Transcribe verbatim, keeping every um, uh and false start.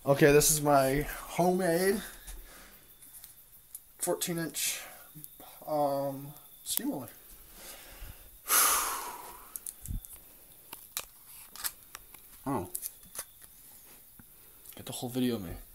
Okay, this is my homemade fourteen inch um, steamroller. Oh. Get the whole video of me.